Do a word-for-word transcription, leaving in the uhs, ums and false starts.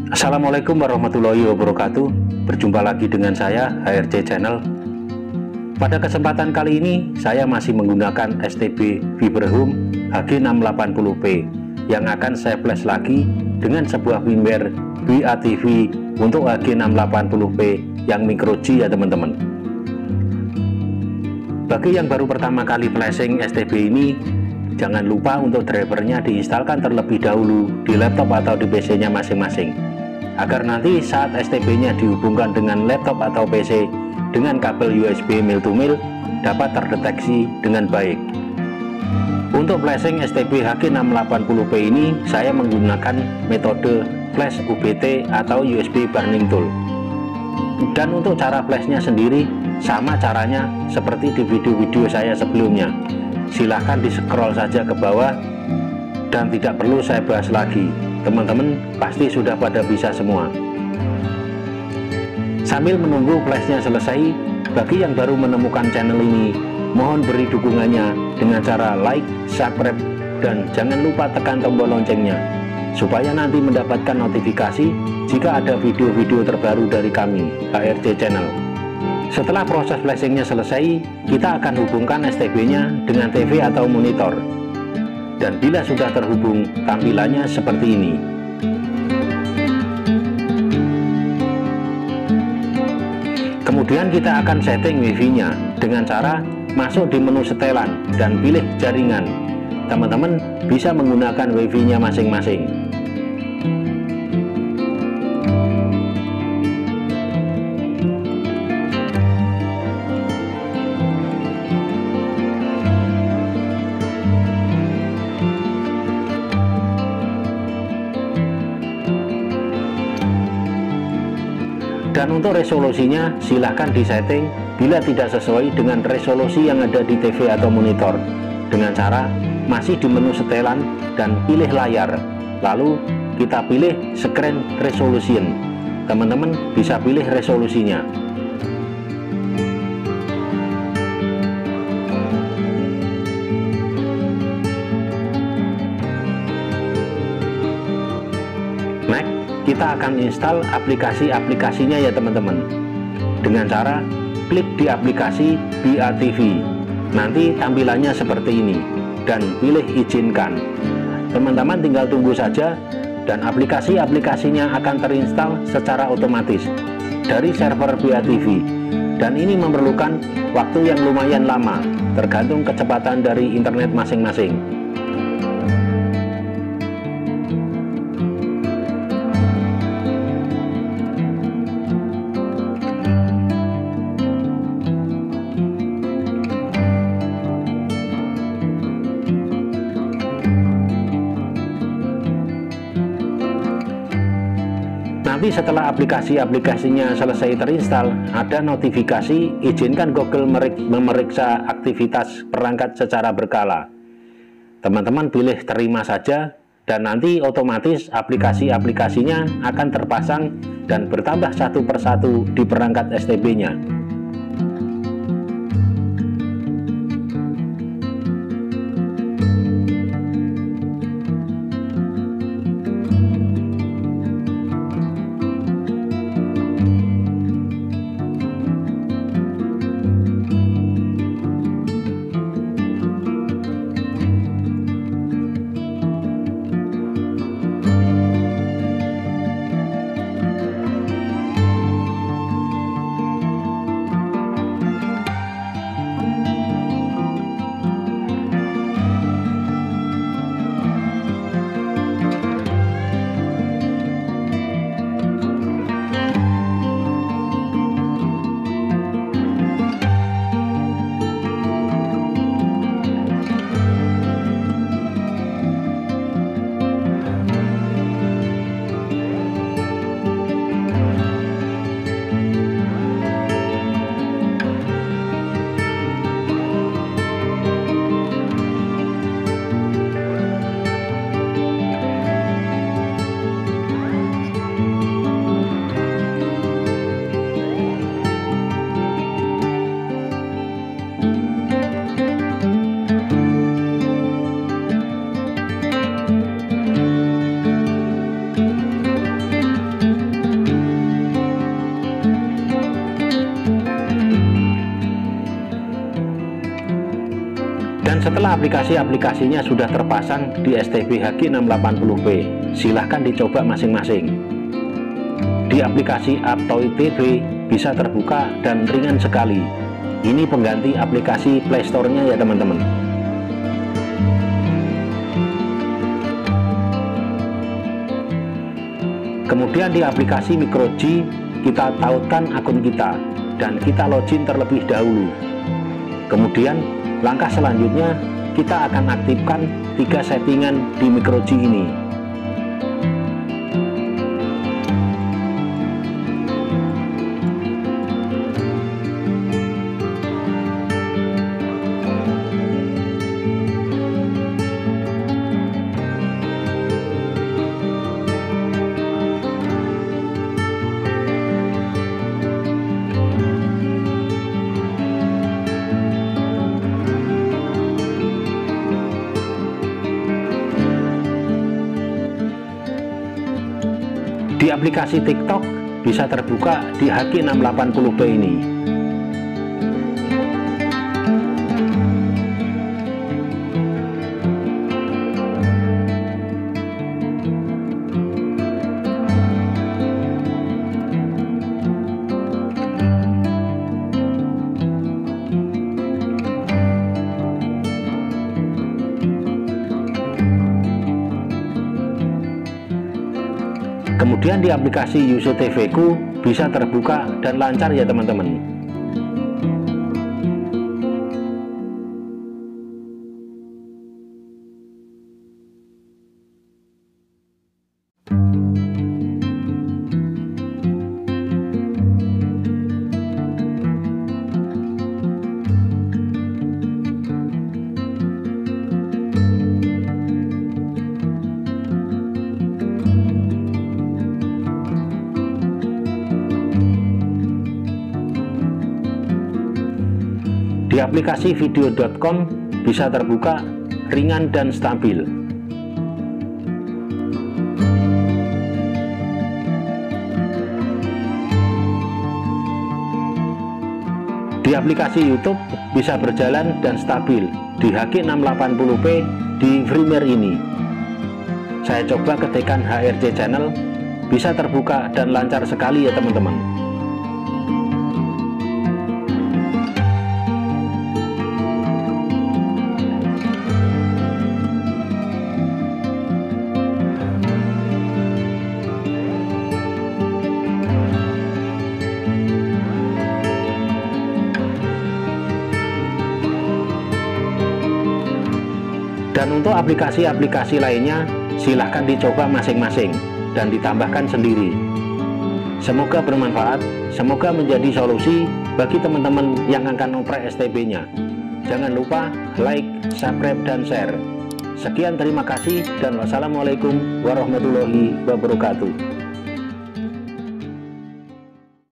Assalamualaikum warahmatullahi wabarakatuh. Berjumpa lagi dengan saya H R C Channel. Pada kesempatan kali ini saya masih menggunakan S T B Viberhome H G enam delapan nol P yang akan saya flash lagi dengan sebuah firmware B A T V untuk H G enam delapan nol P yang micro G ya teman-teman. Bagi yang baru pertama kali flashing S T B ini, jangan lupa untuk drivernya diinstalkan terlebih dahulu di laptop atau di P C-nya masing-masing, agar nanti saat S T B-nya dihubungkan dengan laptop atau P C dengan kabel U S B mil to mil dapat terdeteksi dengan baik. Untuk flashing S T B H G enam delapan nol P ini saya menggunakan metode flash U B T atau U S B burning tool. Dan untuk cara flashnya sendiri sama caranya seperti di video-video saya sebelumnya. Silahkan di scroll saja ke bawah dan tidak perlu saya bahas lagi. Teman-teman pasti sudah pada bisa semua. Sambil menunggu flashnya selesai, bagi yang baru menemukan channel ini, mohon beri dukungannya dengan cara like, subscribe, dan jangan lupa tekan tombol loncengnya supaya nanti mendapatkan notifikasi jika ada video-video terbaru dari kami H R C Channel. Setelah proses flashingnya selesai, kita akan hubungkan S T B-nya dengan T V atau monitor. Dan bila sudah terhubung, tampilannya seperti ini. Kemudian kita akan setting Wi-Fi-nya dengan cara masuk di menu setelan dan pilih jaringan. Teman-teman bisa menggunakan Wi-Fi-nya masing-masing. Dan untuk resolusinya silahkan disetting bila tidak sesuai dengan resolusi yang ada di T V atau monitor dengan cara masih di menu setelan dan pilih layar, lalu kita pilih screen resolution. Teman-teman bisa pilih resolusinya. Next, kita akan install aplikasi-aplikasinya ya teman-teman, dengan cara klik di aplikasi B A T V. Nanti tampilannya seperti ini dan pilih izinkan. Teman-teman tinggal tunggu saja dan aplikasi-aplikasinya akan terinstall secara otomatis dari server B A T V, dan ini memerlukan waktu yang lumayan lama tergantung kecepatan dari internet masing-masing. Nanti setelah aplikasi-aplikasinya selesai terinstall, ada notifikasi izinkan Google memeriksa aktivitas perangkat secara berkala. Teman-teman pilih terima saja dan nanti otomatis aplikasi-aplikasinya akan terpasang dan bertambah satu persatu di perangkat S T B-nya. Setelah aplikasi-aplikasinya sudah terpasang di S T B H G enam delapan nol P, silahkan dicoba masing-masing. Di aplikasi Aptoide T V bisa terbuka dan ringan sekali. Ini pengganti aplikasi Play Store-nya ya teman-teman. Kemudian di aplikasi MicroG kita tautkan akun kita dan kita login terlebih dahulu. Kemudian langkah selanjutnya kita akan aktifkan tiga settingan di MicroG ini. Di aplikasi TikTok bisa terbuka di H G enam delapan nol P ini. Kemudian di aplikasi Yusu T V ku bisa terbuka dan lancar ya teman-teman. Di aplikasi video titik com bisa terbuka ringan dan stabil. Di aplikasi YouTube bisa berjalan dan stabil di H G enam delapan nol P di Premiere ini. Saya coba ketikkan H R C Channel, bisa terbuka dan lancar sekali ya teman-teman. Dan untuk aplikasi-aplikasi lainnya silahkan dicoba masing-masing dan ditambahkan sendiri. Semoga bermanfaat, semoga menjadi solusi bagi teman-teman yang akan oprek S T B-nya. Jangan lupa like, subscribe, dan share. Sekian, terima kasih, dan wassalamualaikum warahmatullahi wabarakatuh.